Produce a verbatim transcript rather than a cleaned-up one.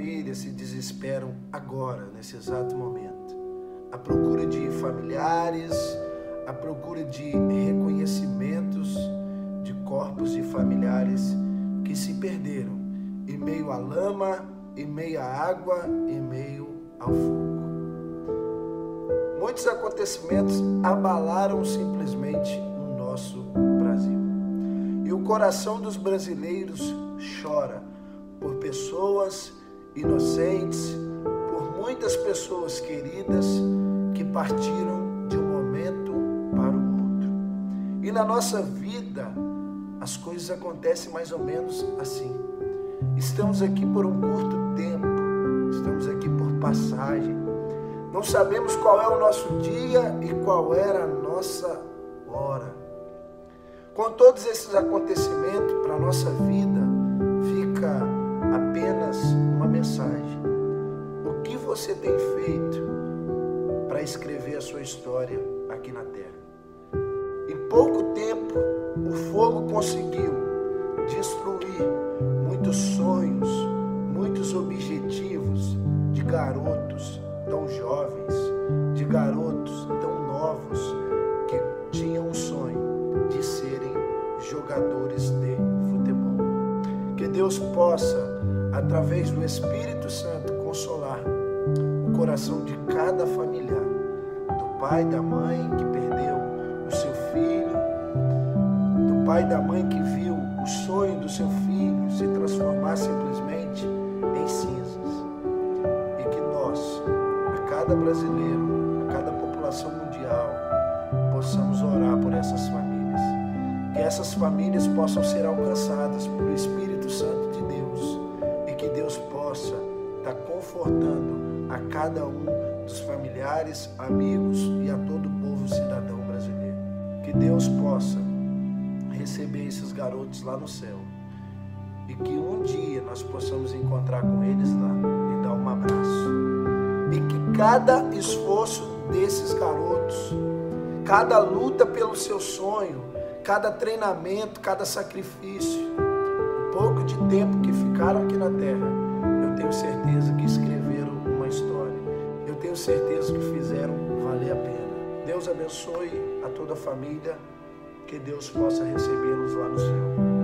famílias se desesperam agora, nesse exato momento, à procura de familiares, à procura de reconhecimentos de corpos de familiares que se perderam em meio à lama, em meio à água, em meio ao fogo. Muitos acontecimentos abalaram simplesmente o nosso Brasil. E o coração dos brasileiros chora por pessoas inocentes, por muitas pessoas queridas que partiram de um momento para o outro. E na nossa vida, as coisas acontecem mais ou menos assim. Estamos aqui por um curto tempo, estamos aqui por passagem. Não sabemos qual é o nosso dia e qual era a nossa hora. Com todos esses acontecimentos para a nossa vida, fica apenas uma mensagem. O que você tem feito para escrever a sua história aqui na Terra? Em pouco tempo, o fogo conseguiu destruir muitos sonhos, muitos objetivos de garotos tão jovens, de garotos tão novos que tinham o sonho de serem jogadores de futebol. Que Deus possa, através do Espírito Santo, consolar o coração de cada familiar, do pai, da mãe que perdeu o seu filho, do pai e da mãe que viu o sonho do seu filho se transformar simplesmente em cinzas. E que nós, a cada brasileiro, a cada população mundial, possamos orar por essas famílias. Que essas famílias possam ser alcançadas pelo Espírito Santo de Deus e que Deus possa estar confortando a cada um dos familiares, amigos e a todo o povo cidadão brasileiro. Que Deus possa receber esses garotos lá no céu e que um dia nós possamos encontrar com eles lá e dar um abraço. E que cada esforço desses garotos, cada luta pelo seu sonho, cada treinamento, cada sacrifício, o pouco de tempo que ficaram aqui na Terra, eu tenho certeza que escreveram uma história. Eu tenho certeza que fizeram valer a pena. Deus abençoe a toda a família. Que Deus possa recebê-los lá no céu.